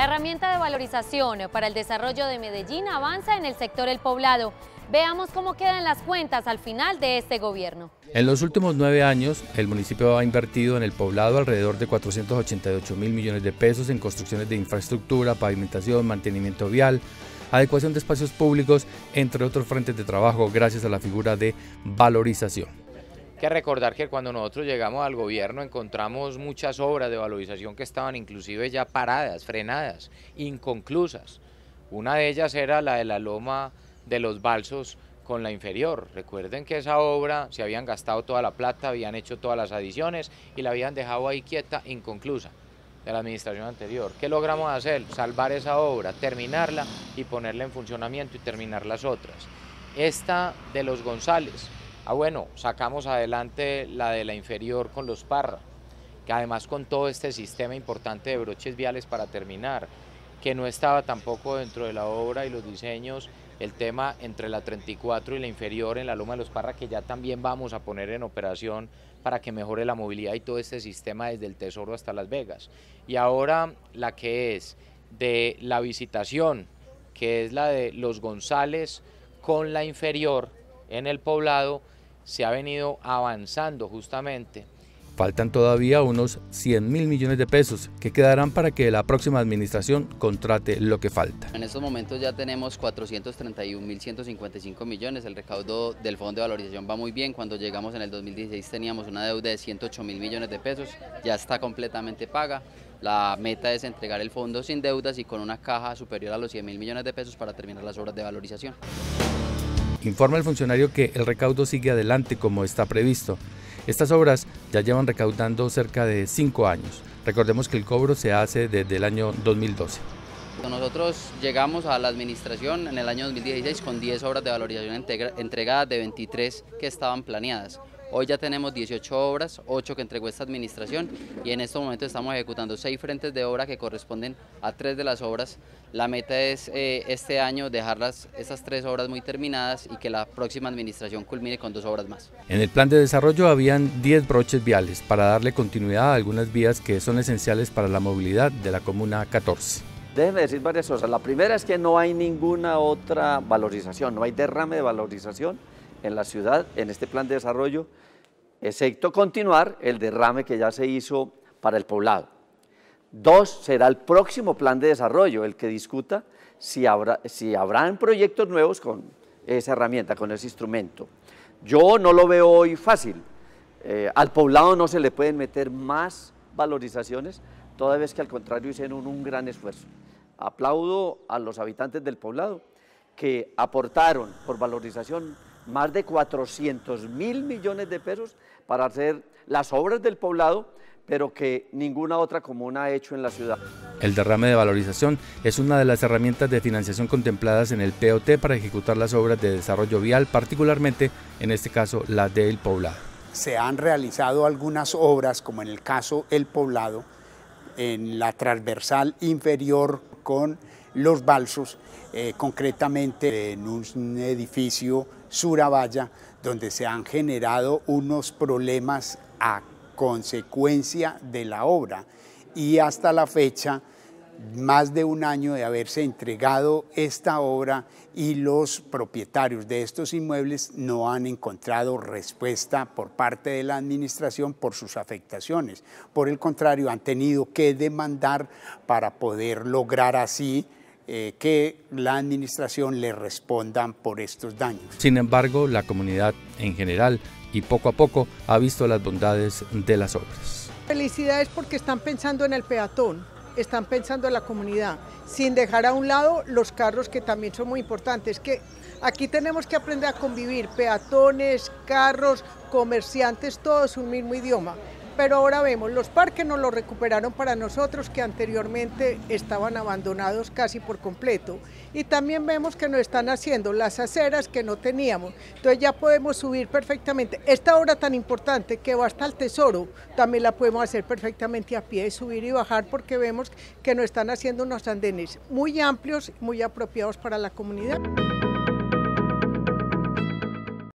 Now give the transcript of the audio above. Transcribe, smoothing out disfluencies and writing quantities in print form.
La herramienta de valorización para el desarrollo de Medellín avanza en el sector El Poblado. Veamos cómo quedan las cuentas al final de este gobierno. En los últimos 9 años, el municipio ha invertido en El Poblado alrededor de 488.000 millones de pesos en construcciones de infraestructura, pavimentación, mantenimiento vial, adecuación de espacios públicos, entre otros frentes de trabajo, gracias a la figura de valorización. Hay que recordar que cuando nosotros llegamos al gobierno encontramos muchas obras de valorización que estaban inclusive ya paradas, frenadas, inconclusas. Una de ellas era la de la loma de los Balsos con la inferior. Recuerden que esa obra se habían gastado toda la plata, habían hecho todas las adiciones y la habían dejado ahí quieta, inconclusa, de la administración anterior. ¿Qué logramos hacer? Salvar esa obra, terminarla y ponerla en funcionamiento y terminar las otras. Esta de los González, bueno, sacamos adelante la de la inferior con los Parra, que además con todo este sistema importante de broches viales para terminar, que no estaba tampoco dentro de la obra y los diseños, el tema entre la 34 y la inferior en la Loma de los Parra, que ya también vamos a poner en operación para que mejore la movilidad y todo este sistema desde el Tesoro hasta Las Vegas. Y ahora la que es de la Visitación, que es la de los González con la inferior en El Poblado, se ha venido avanzando justamente. Faltan todavía unos 100.000 millones de pesos que quedarán para que la próxima administración contrate lo que falta. En estos momentos ya tenemos 431.155 millones, el recaudo del Fondo de Valorización va muy bien. Cuando llegamos en el 2016 teníamos una deuda de 108.000 millones de pesos, ya está completamente paga. La meta es entregar el fondo sin deudas y con una caja superior a los 100.000 millones de pesos para terminar las obras de valorización. Informa el funcionario que el recaudo sigue adelante como está previsto. Estas obras ya llevan recaudando cerca de 5 años. Recordemos que el cobro se hace desde el año 2012. Nosotros llegamos a la administración en el año 2016 con 10 obras de valorización entregadas de 23 que estaban planeadas. Hoy ya tenemos 18 obras, 8 que entregó esta administración y en estos momentos estamos ejecutando 6 frentes de obra que corresponden a 3 de las obras. La meta es este año dejar estas 3 obras muy terminadas y que la próxima administración culmine con 2 obras más. En el plan de desarrollo habían 10 broches viales para darle continuidad a algunas vías que son esenciales para la movilidad de la Comuna 14. Déjenme decir varias cosas. La primera es que no hay ninguna otra valorización, no hay derrame de valorización en la ciudad, en este plan de desarrollo, excepto continuar el derrame que ya se hizo para El Poblado. 2, será el próximo plan de desarrollo el que discuta si habrán proyectos nuevos con esa herramienta, con ese instrumento. Yo no lo veo hoy fácil. Al Poblado no se le pueden meter más valorizaciones, toda vez que al contrario hicieron un gran esfuerzo. Aplaudo a los habitantes del Poblado que aportaron por valorización más de 400.000 millones de pesos para hacer las obras del Poblado, pero que ninguna otra comuna ha hecho en la ciudad. El derrame de valorización es una de las herramientas de financiación contempladas en el POT para ejecutar las obras de desarrollo vial, particularmente en este caso la de El Poblado. Se han realizado algunas obras, como en el caso El Poblado, en la transversal inferior con los Balsos, concretamente en un edificio Surabaya, donde se han generado unos problemas a consecuencia de la obra y hasta la fecha, más de un año de haberse entregado esta obra y los propietarios de estos inmuebles no han encontrado respuesta por parte de la administración por sus afectaciones. Por el contrario, han tenido que demandar para poder lograr así que la administración le responda por estos daños. Sin embargo, la comunidad en general y poco a poco ha visto las bondades de las obras. Felicidades porque están pensando en el peatón, están pensando en la comunidad, sin dejar a un lado los carros que también son muy importantes, que aquí tenemos que aprender a convivir, peatones, carros, comerciantes, todos un mismo idioma. Pero ahora vemos, los parques nos los recuperaron para nosotros que anteriormente estaban abandonados casi por completo. Y también vemos que nos están haciendo las aceras que no teníamos. Entonces ya podemos subir perfectamente. Esta obra tan importante que va hasta el Tesoro, también la podemos hacer perfectamente a pie, subir y bajar, porque vemos que nos están haciendo unos andenes muy amplios, muy apropiados para la comunidad.